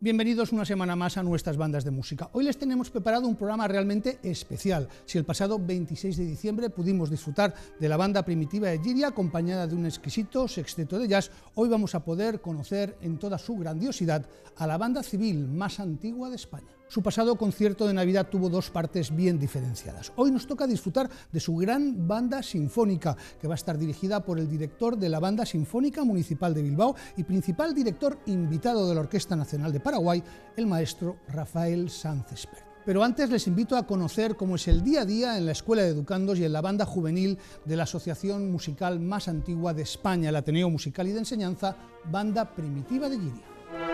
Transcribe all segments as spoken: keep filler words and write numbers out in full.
Bienvenidos una semana más a nuestras bandas de música. Hoy les tenemos preparado un programa realmente especial. Si el pasado veintiséis de diciembre pudimos disfrutar de la banda primitiva de Llíria acompañada de un exquisito sexteto de jazz, hoy vamos a poder conocer en toda su grandiosidad a la banda civil más antigua de España. Su pasado concierto de Navidad tuvo dos partes bien diferenciadas. Hoy nos toca disfrutar de su gran banda sinfónica, que va a estar dirigida por el director de la Banda Sinfónica Municipal de Bilbao y principal director invitado de la Orquesta Nacional de Paraguay, el maestro Rafael Sanz Espert. Pero antes les invito a conocer cómo es el día a día en la Escuela de Educandos y en la banda juvenil de la asociación musical más antigua de España, el Ateneo Musical y de Enseñanza, Banda Primitiva de Llíria.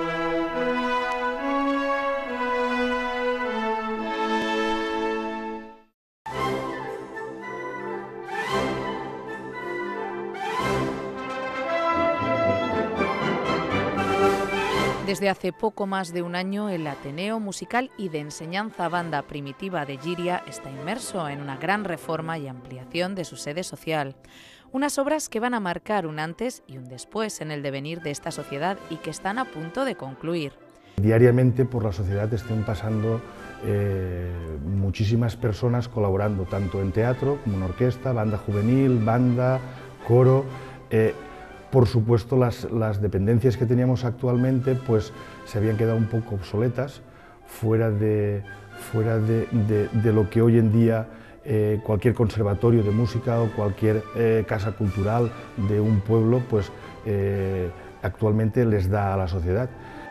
Desde hace poco más de un año, el Ateneo Musical y de Enseñanza Banda Primitiva de Llíria está inmerso en una gran reforma y ampliación de su sede social. Unas obras que van a marcar un antes y un después en el devenir de esta sociedad y que están a punto de concluir. Diariamente por la sociedad están pasando eh, muchísimas personas colaborando, tanto en teatro como en orquesta, banda juvenil, banda, coro. Eh, Por supuesto, las, las dependencias que teníamos actualmente pues, se habían quedado un poco obsoletas, fuera de, fuera de, de, de lo que hoy en día eh, cualquier conservatorio de música o cualquier eh, casa cultural de un pueblo pues, eh, actualmente les da a la sociedad.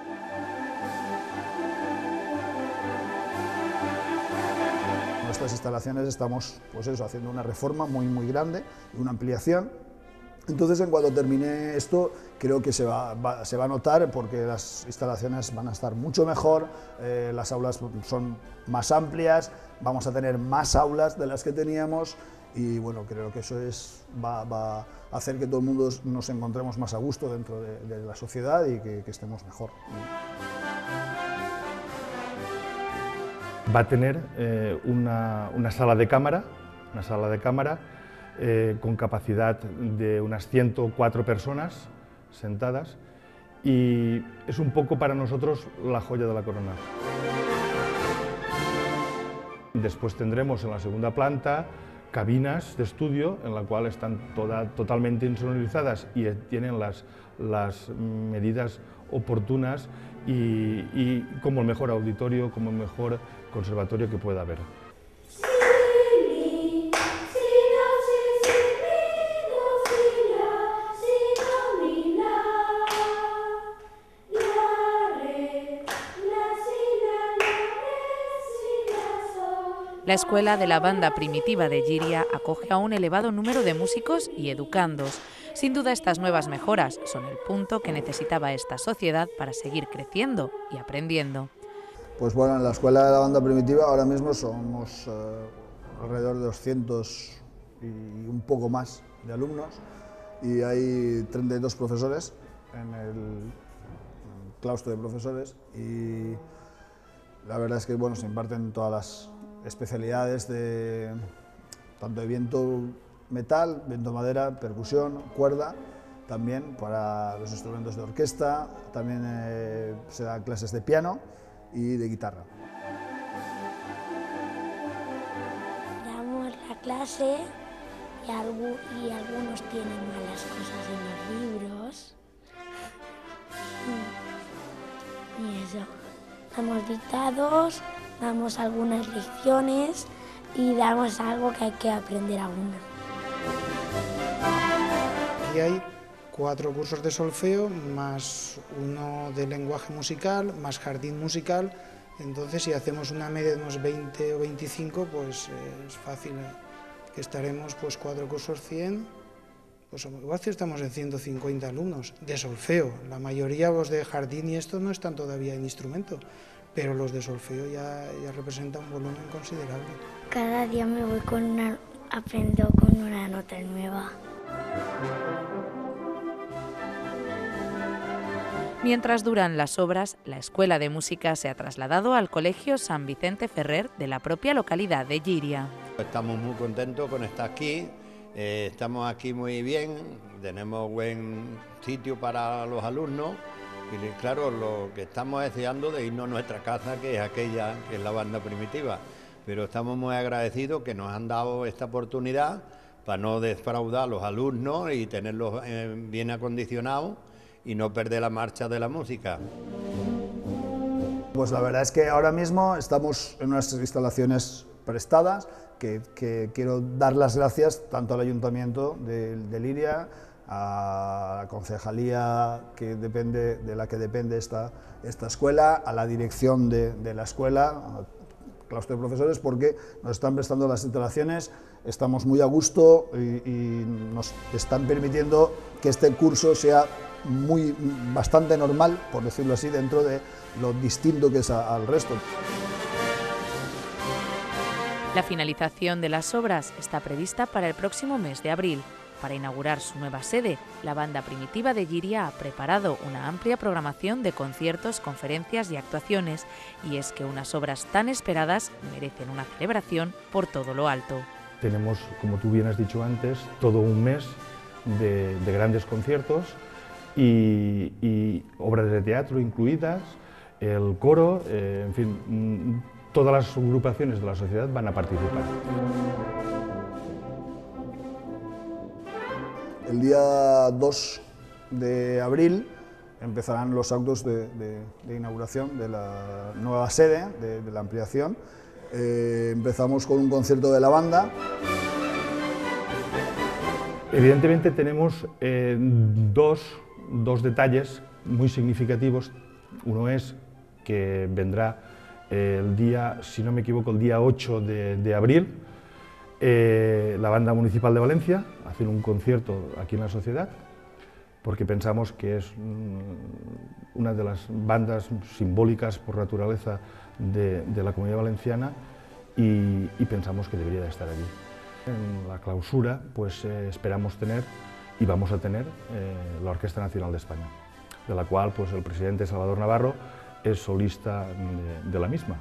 En nuestras instalaciones estamos pues eso, haciendo una reforma muy, muy grande, una ampliación. Entonces, en cuanto termine esto, creo que se va, va, se va a notar porque las instalaciones van a estar mucho mejor, eh, las aulas son más amplias, vamos a tener más aulas de las que teníamos y bueno, creo que eso es, va, va a hacer que todo el mundo nos encontremos más a gusto dentro de, de la sociedad y que, que estemos mejor. Va a tener eh, una, una sala de cámara, una sala de cámara Eh, con capacidad de unas ciento cuatro personas sentadas y es un poco para nosotros la joya de la corona. Después tendremos en la segunda planta cabinas de estudio en la cual están toda, totalmente insonorizadas y tienen las, las medidas oportunas y, y como el mejor auditorio, como el mejor conservatorio que pueda haber. La Escuela de la Banda Primitiva de Llíria acoge a un elevado número de músicos y educandos. Sin duda, estas nuevas mejoras son el punto que necesitaba esta sociedad para seguir creciendo y aprendiendo. Pues bueno, en la Escuela de la Banda Primitiva ahora mismo somos eh, alrededor de doscientos y un poco más de alumnos y hay treinta y dos profesores en el claustro de profesores y la verdad es que bueno, se imparten todas las especialidades de tanto de viento metal, viento madera, percusión, cuerda, también para los instrumentos de orquesta, también eh, se dan clases de piano y de guitarra. Damos la clase y, algu y algunos tienen malas cosas en los libros y eso. Damos dictados, damos algunas lecciones y damos algo que hay que aprender aún. Aquí hay cuatro cursos de solfeo, más uno de lenguaje musical, más jardín musical. Entonces, si hacemos una media de unos veinte o veinticinco, pues eh, es fácil eh, que estaremos pues cuatro cursos cien, pues igual si estamos en ciento cincuenta alumnos de solfeo. La mayoría los de jardín y esto no están todavía en instrumento, pero los de solfeo ya, ya representan un volumen considerable. Cada día me voy con una, aprendo con una nota nueva. Mientras duran las obras, la Escuela de Música se ha trasladado al Colegio San Vicente Ferrer de la propia localidad de Llíria. Estamos muy contentos con estar aquí, eh, estamos aquí muy bien, tenemos buen sitio para los alumnos Y claro, lo que estamos deseando de irnos a nuestra casa, que es aquella, que es la banda primitiva, pero estamos muy agradecidos que nos han dado esta oportunidad para no defraudar a los alumnos y tenerlos eh, bien acondicionados y no perder la marcha de la música. Pues la verdad es que ahora mismo estamos en unas instalaciones prestadas, que, que quiero dar las gracias tanto al Ayuntamiento de, de Liria, a la concejalía que depende, de la que depende esta, esta escuela, a la dirección de, de la escuela, a claustro de profesores, porque nos están prestando las instalaciones, estamos muy a gusto y, y nos están permitiendo que este curso sea muy, bastante normal, por decirlo así, dentro de lo distinto que es a, al resto. La finalización de las obras está prevista para el próximo mes de abril. Para inaugurar su nueva sede, la Banda Primitiva de Llíria ha preparado una amplia programación de conciertos, conferencias y actuaciones, y es que unas obras tan esperadas merecen una celebración por todo lo alto. Tenemos, como tú bien has dicho antes, todo un mes de, de grandes conciertos y, y obras de teatro incluidas, el coro, eh, en fin, todas las agrupaciones de la sociedad van a participar. El día dos de abril empezarán los actos de, de, de inauguración de la nueva sede, de, de la ampliación. Eh, empezamos con un concierto de la banda. Evidentemente tenemos eh, dos, dos detalles muy significativos. Uno es que vendrá eh, el día, si no me equivoco, el día ocho de, de abril, eh, la Banda Municipal de Valencia a hacer un concierto aquí en la sociedad, porque pensamos que es una de las bandas simbólicas por naturaleza de, de la Comunidad Valenciana y, y pensamos que debería de estar allí. En la clausura pues eh, esperamos tener y vamos a tener eh, la Orquesta Nacional de España, de la cual pues, el presidente Salvador Navarro es solista de, de la misma.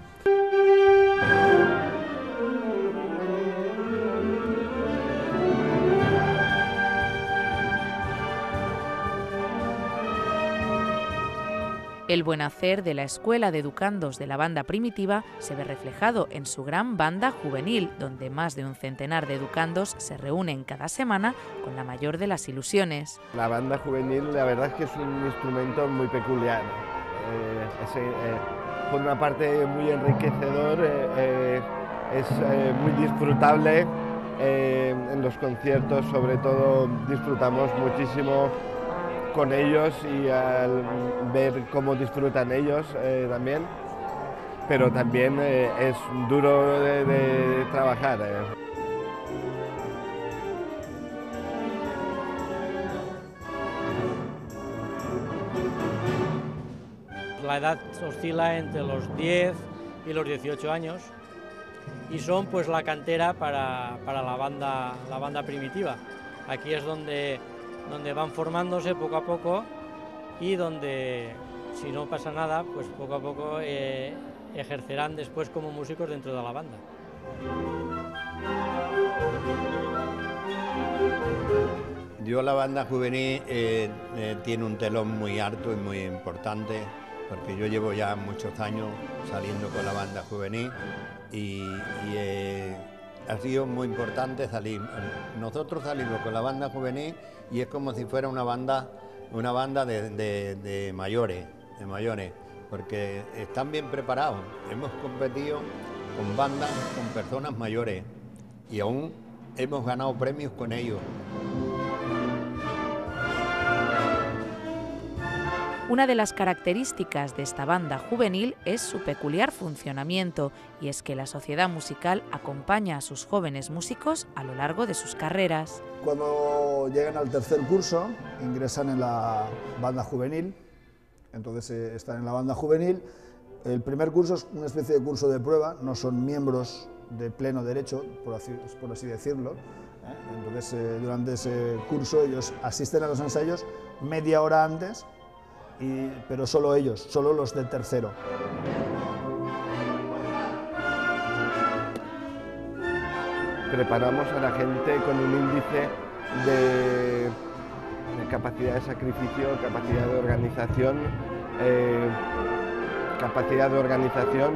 El buen hacer de la Escuela de Educandos de la Banda Primitiva se ve reflejado en su gran banda juvenil, donde más de un centenar de educandos se reúnen cada semana con la mayor de las ilusiones. La banda juvenil, la verdad es que es un instrumento muy peculiar. Eh, es, eh, por una parte muy enriquecedor, eh, eh, es eh, muy disfrutable. Eh, en los conciertos, sobre todo, disfrutamos muchísimo con ellos y al ver cómo disfrutan ellos eh, también, pero también eh, es duro de, de trabajar. Eh. La edad oscila entre los diez y los dieciocho años y son pues la cantera para, para la, banda, la banda primitiva. Aquí es donde donde van formándose poco a poco y donde, si no pasa nada, pues poco a poco eh, ejercerán después como músicos dentro de la banda. Yo la banda juvenil eh, eh, tiene un telón muy alto y muy importante, porque yo llevo ya muchos años saliendo con la banda juvenil y, y eh, ha sido muy importante salir. Nosotros salimos con la banda juvenil y es como si fuera una banda, una banda de, de, de mayores, de mayores, porque están bien preparados. Hemos competido con bandas, con personas mayores y aún hemos ganado premios con ellos. Una de las características de esta banda juvenil es su peculiar funcionamiento, y es que la sociedad musical acompaña a sus jóvenes músicos a lo largo de sus carreras. Cuando llegan al tercer curso, ingresan en la banda juvenil, entonces eh, están en la banda juvenil. El primer curso es una especie de curso de prueba, no son miembros de pleno derecho, por así, por así decirlo. ¿eh? Entonces, eh, durante ese curso ellos asisten a los ensayos media hora antes, Y, pero solo ellos, solo los de tercero. Preparamos a la gente con un índice de, de capacidad de sacrificio, capacidad de organización eh, capacidad de organización,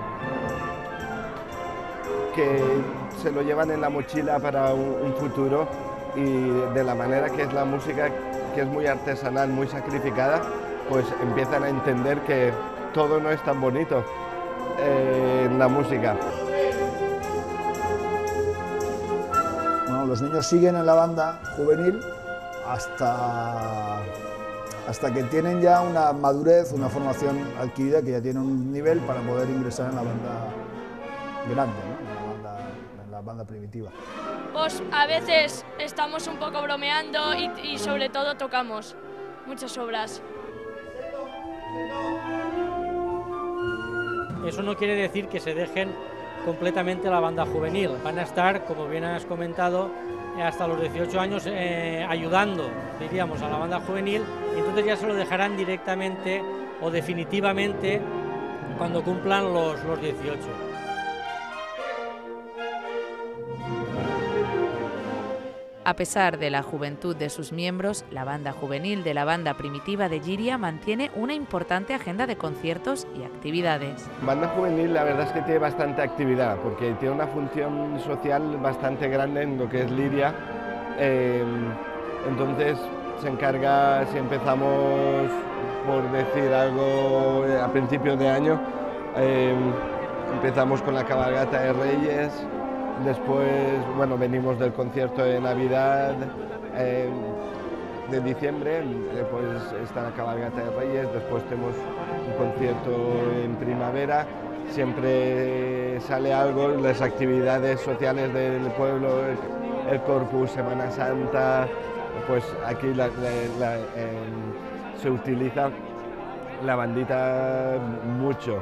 que se lo llevan en la mochila para un, un futuro, y de la manera que es la música, que es muy artesanal, muy sacrificada, pues empiezan a entender que todo no es tan bonito eh, en la música. Bueno, los niños siguen en la banda juvenil hasta, hasta que tienen ya una madurez, una formación adquirida, que ya tienen un nivel para poder ingresar en la banda grande, ¿no? en, la banda, en la banda primitiva. Pues a veces estamos un poco bromeando y, y sobre todo tocamos muchas obras. Eso no quiere decir que se dejen completamente la banda juvenil. Van a estar, como bien has comentado, hasta los dieciocho años eh, ayudando, diríamos, a la banda juvenil, y entonces ya se lo dejarán directamente o definitivamente cuando cumplan los, los dieciocho. A pesar de la juventud de sus miembros, la banda juvenil de la banda primitiva de Llíria mantiene una importante agenda de conciertos y actividades. Banda juvenil, la verdad es que tiene bastante actividad, porque tiene una función social bastante grande en lo que es Llíria. Eh, entonces se encarga, si empezamos, por decir algo, a principios de año, eh, empezamos con la cabalgata de Reyes. Después, bueno, venimos del concierto de Navidad eh, de diciembre, después está la cabalgata de Reyes, después tenemos un concierto en primavera, siempre sale algo, las actividades sociales del pueblo, el, el Corpus, Semana Santa, pues aquí la, la, la, eh, se utiliza la bandita mucho.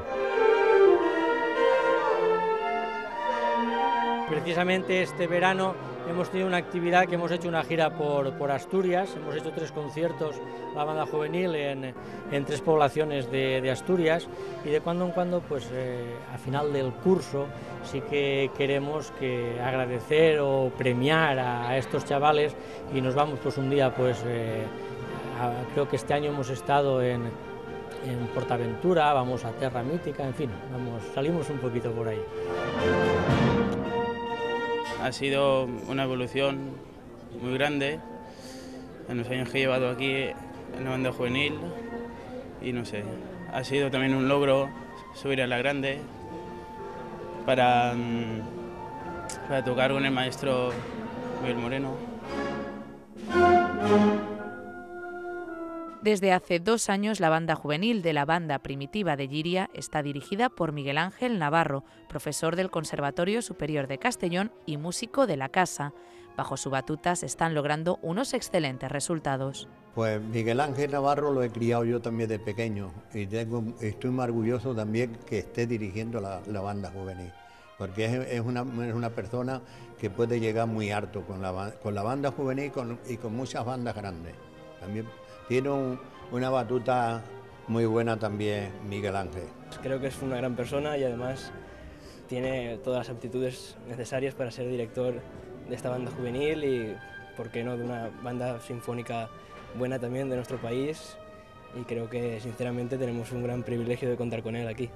Precisamente este verano hemos tenido una actividad que hemos hecho una gira por, por Asturias, hemos hecho tres conciertos, la banda juvenil, en, en tres poblaciones de, de Asturias, y de cuando en cuando, pues eh, a final del curso, sí que queremos que agradecer o premiar a, a estos chavales, y nos vamos pues un día, pues eh, a, creo que este año hemos estado en, en Portaventura, vamos a Terra Mítica, en fin, vamos, salimos un poquito por ahí. Ha sido una evolución muy grande en los años que he llevado aquí en la banda juvenil, y no sé, ha sido también un logro subir a la grande para, para tocar con el maestro Miguel Moreno. Desde hace dos años, la banda juvenil de la banda primitiva de Llíria está dirigida por Miguel Ángel Navarro, profesor del Conservatorio Superior de Castellón y músico de la casa. Bajo su batuta se están logrando unos excelentes resultados. Pues Miguel Ángel Navarro lo he criado yo también de pequeño, y tengo, estoy muy orgulloso también que esté dirigiendo la, la banda juvenil, porque es, es, una, es una persona que puede llegar muy harto con la, con la banda juvenil y con, y con muchas bandas grandes. También tiene un, una batuta muy buena también Miguel Ángel. Creo que es una gran persona y además tiene todas las aptitudes necesarias para ser director de esta banda juvenil y, por qué no, de una banda sinfónica buena también de nuestro país, y creo que sinceramente tenemos un gran privilegio de contar con él aquí.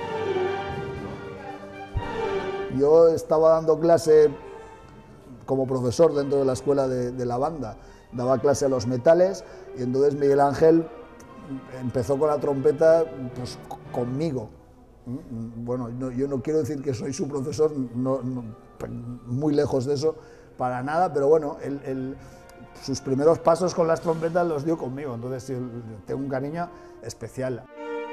Yo estaba dando clase como profesor dentro de la escuela de, de la banda, daba clase a los metales, y entonces Miguel Ángel empezó con la trompeta pues, conmigo. Bueno, no, yo no quiero decir que soy su profesor, no, no, muy lejos de eso, para nada, pero bueno, él, él, sus primeros pasos con las trompetas los dio conmigo, entonces yo tengo un cariño especial.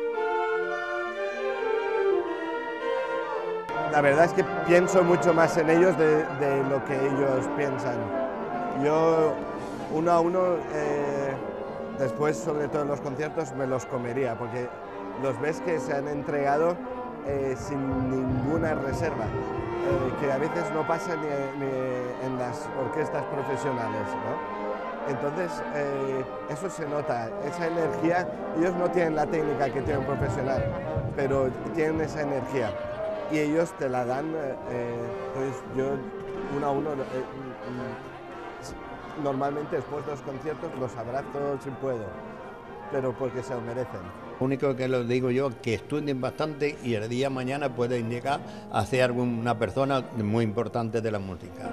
La verdad es que pienso mucho más en ellos de, de lo que ellos piensan. Yo, uno a uno, eh, después, sobre todo en los conciertos, me los comería, porque los ves que se han entregado eh, sin ninguna reserva, eh, que a veces no pasa ni, ni en las orquestas profesionales, ¿no? Entonces, eh, eso se nota, esa energía. Ellos no tienen la técnica que tiene un profesional, pero tienen esa energía. Y ellos te la dan, eh, entonces yo uno a uno, eh, normalmente después de los conciertos los abrazo si puedo, pero porque se lo merecen. Lo único que les digo yo es que estudien bastante y el día de mañana pueden llegar a ser alguna persona muy importante de la música.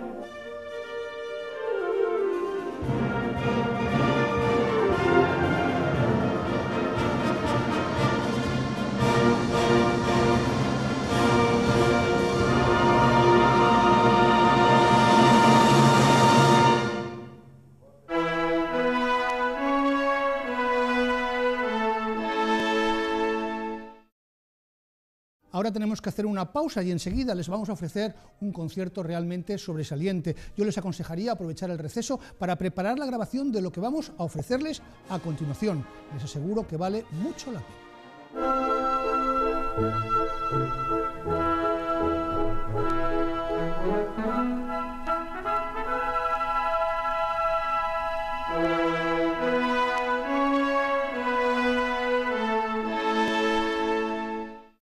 Ahora tenemos que hacer una pausa y enseguida les vamos a ofrecer un concierto realmente sobresaliente. Yo les aconsejaría aprovechar el receso para preparar la grabación de lo que vamos a ofrecerles a continuación. Les aseguro que vale mucho la pena.